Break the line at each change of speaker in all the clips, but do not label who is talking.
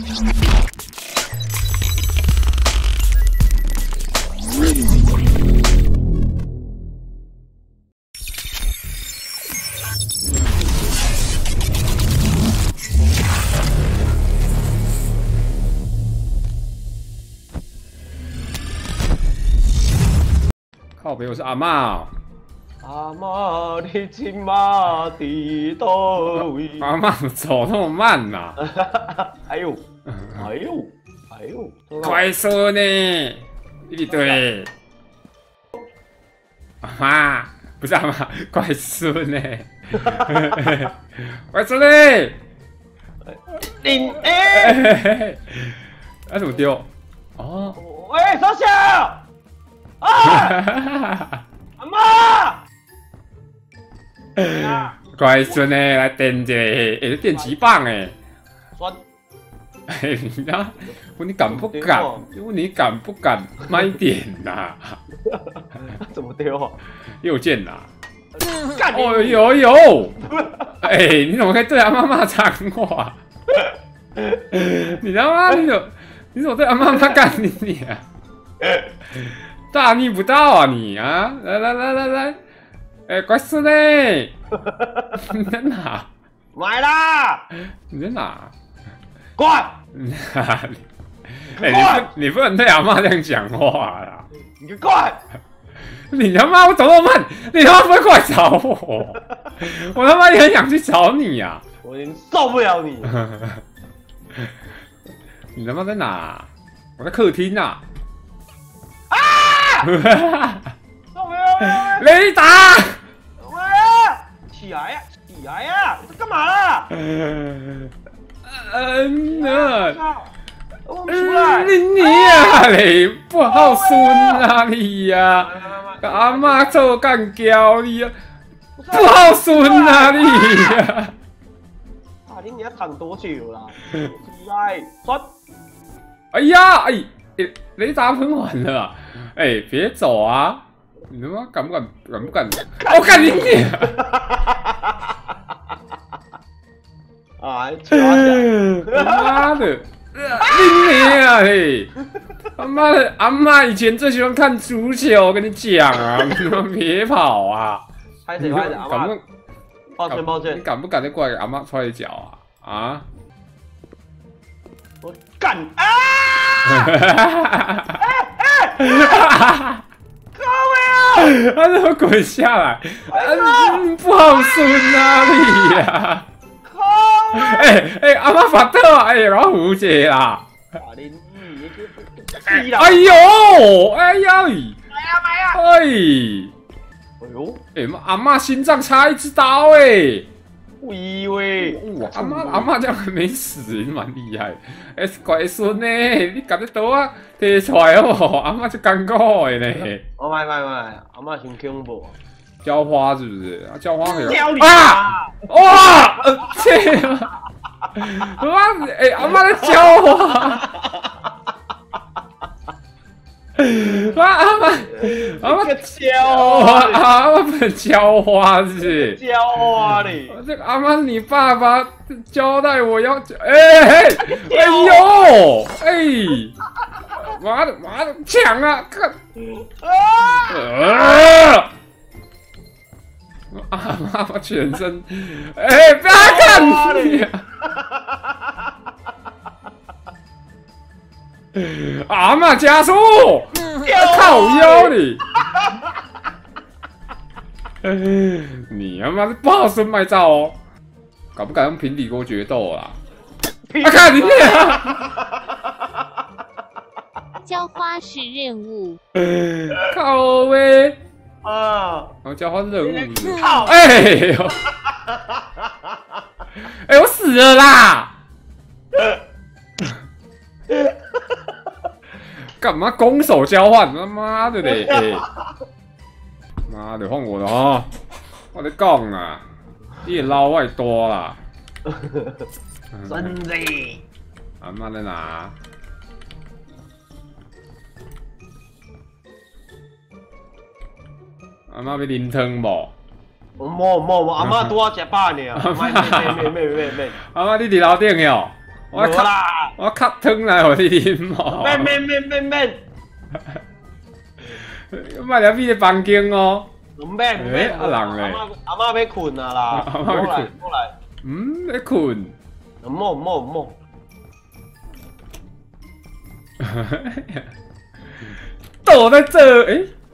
靠北，我是阿嬷哦。
阿嬷，你今嘛伫倒位？
阿嬷走那么慢呐、
哎呦，哎呦，哎呦！
乖孙呢？一对。阿嬷，不是阿嬷，乖孙呢？乖孙呢？
你
那怎么丢？哦。
喂，小小，啊，阿妈。
乖孙呢，来电一下，这电击棒哎。
酸。
你啊，你敢不敢？你敢不敢慢点呐？
怎么丢啊？
右键呐！
哦
有，哎，你怎么可以对阿妈骂脏话？你他妈你怎么对阿妈干你啊？大逆不道啊你啊！来，哎，乖孙嘞！你在哪？
来啦！
你在哪？
滚！
哎，你不能对阿妈这样讲话啦！
你滚！
你他妈我走那么慢，你他妈不会过来找我？我他妈也很想去找你呀！
我已经受不了你。
你他妈在哪？我在客厅呐！
啊！受不了！
雷达！
喂！起来呀！起来呀！你在干嘛啦？我们出来！
你呀嘞，不好孙啊你呀！阿妈做干胶你呀，不好孙啊你呀！
啊，你要躺多久啦？出来，转！
哎呀，雷达喷完了啊！哎，别走啊！你他妈敢不敢？我干你娘！
啊！他
妈的！你啊嘿！他妈的，阿嬷以前最喜欢看足球，我跟你讲啊，你们别跑啊！
拍谁？阿嬷，抱歉，
你敢不敢再过来给阿嬷踹一脚啊？啊！
我干啊！各位啊！
他怎么滚下来？不好孙啊你呀！哎，阿嬷发抖啊！哎，老虎姐啦！哎呦！哎呀！哎呦！哎，阿嬷心脏插一支刀哎！
我以为
哇，阿嬷这样还没死，蛮厉害。哎，乖孙呢？你把这刀啊摕出来哦！阿嬷就艰苦的呢。
哦，买，阿嬷真恐怖。
浇花是不是？浇花可以
啊！
哇！这啊！哇！哎，阿嬷在浇花。哇！阿嬷不能浇花是不是？
浇花嘞！
这个阿嬷，你爸爸交代我要哎呦哎！妈的抢啊！看！阿嬷全身，哎，不要看你！阿嬷加速，靠腰你！你他妈是不好生卖照哦！敢不敢用平底锅决斗啦？看你
浇花是任务。
靠呗！
啊！
然后交换任务，
靠！
哎呦！哎，我死了啦！干嘛攻守交换？他妈的嘞！妈的，换我了啊！我在讲啊，你也捞外多啦！
真的！
阿妈在哪？阿妈要啉汤无？
冇，阿嬷拄好食饱呢。没。
阿妈你伫楼顶哟！
我啦，
我卡汤来互你啉哦。
免，
卖了你的房间哦。
唔免，
啊人嘞，
阿嬷要困啊啦，
阿嬷要困
过来，
在困。
唔好，
躲在这，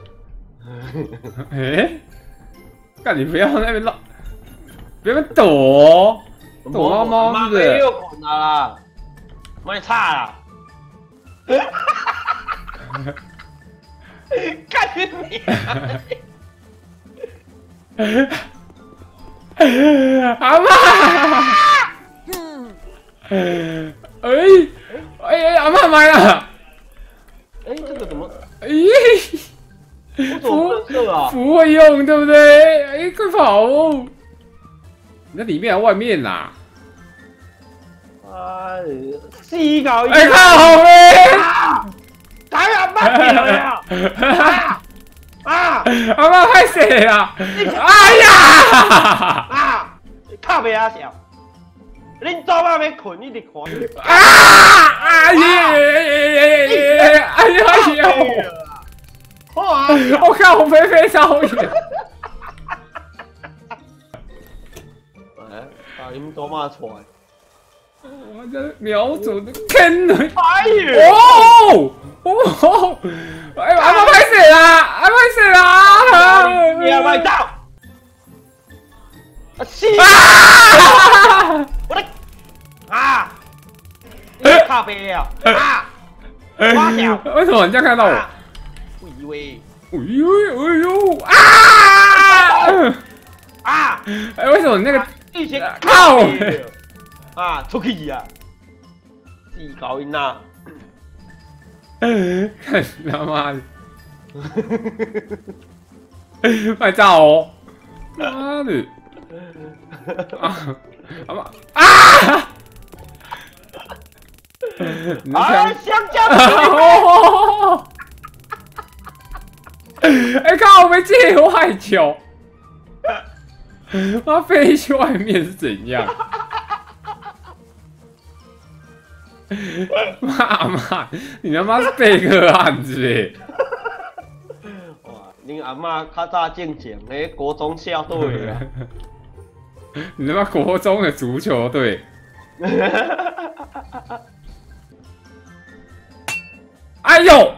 干你不要在那边闹，不要躲，躲猫猫是不是？
又困啊啦，卖吵啦，干你！
阿妈，阿妈买了，
这个怎么？
我
怎么不能射啊？
不会用，对不对？快跑哦！你在里面还是外面啦？
死狗！
靠好嘞！
打阿妈呀！
阿妈拍谁啊？哎呀！
靠边啊小！恁做妈要困，你得看。
哎呀！
好啊！
我靠，我飞飞超远。
把你们做妈出来。
我的瞄准的坑了！
哎呦！
哎，阿妈拍谁啦？阿妈拍谁啦？
你要卖到！死！我的你靠边啊！挖掉！
为什么你这样看到我？
我以为。
哎，为什么你那个
一些
靠
出去呀！死狗音呐！
看他妈的！快照哦！妈的！阿妈啊！
香蕉！
靠！我没借外球，它飞去外面是怎样？妈，你他妈是贝克汉子
哇，恁阿嬷较早正经咧国中校队啊！
你他妈国中的足球队。哎呦！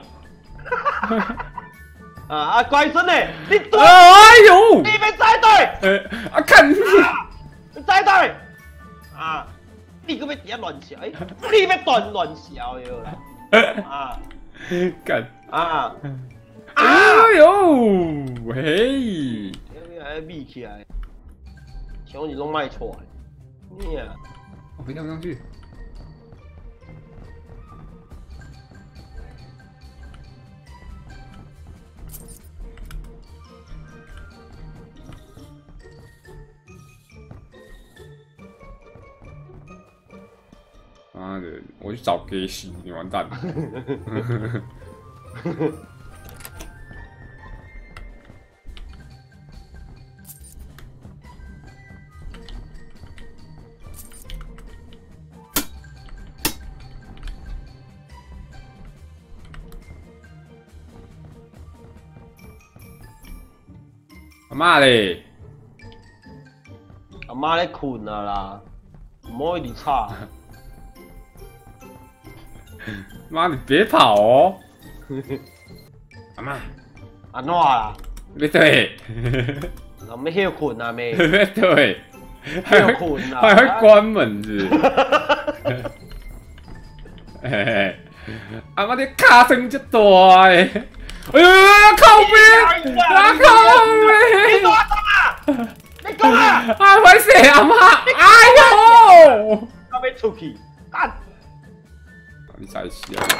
乖孙呢？你对，
哎呦！
你别栽队！
看你
栽队！你个要伫遐乱笑？你要乱笑哟啦！
干！
哎
呦！嘿！
还密起来，小你拢卖出来，你啊！
我飞不上去。妈的！我去找 gay 洗，你完蛋了。阿妈嘞！
阿妈咧困啊啦，唔好一直吵。
妈，你别跑哦！阿妈，
安怎啦？
别对，
人要休困啊妹？
别对，
休困啊！
还会关门子。阿妈，你卡声就大诶！哎呦，靠边！靠边！
你干嘛？你干嘛？
啊，坏死阿妈！哎呦！
我要出去，干！
你在死啊！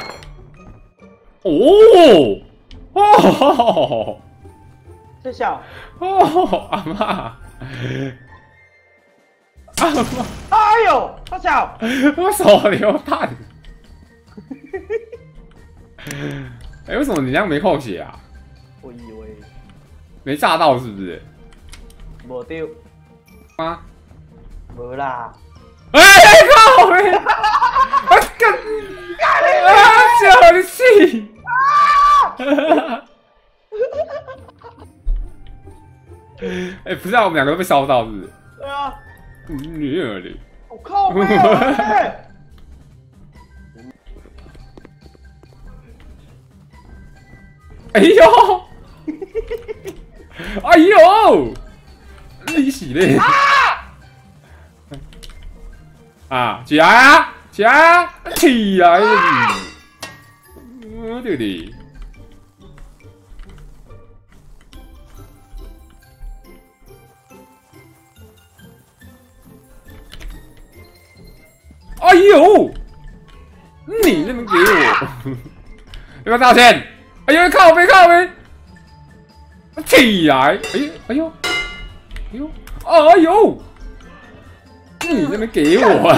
哦！
这下
阿妈！阿妈！
哎呦，这下
我手榴弹！为什么你这样没扣血啊？
我以为
没炸到是不是？
无丢
啊？
无啦！
靠！ 干！啊！笑你死！哎，不是啊，我们两个都被烧到，是不是？
对啊，
你有的。
我靠背啊！
哎呦！哎呦！你死嘞！啊！起来啊！起来啊！起来！对的。哎呦！你这么给我，要不要道歉？哎呦，靠背靠背！起来！哎呦！哎呦！哎呦！你这边给我！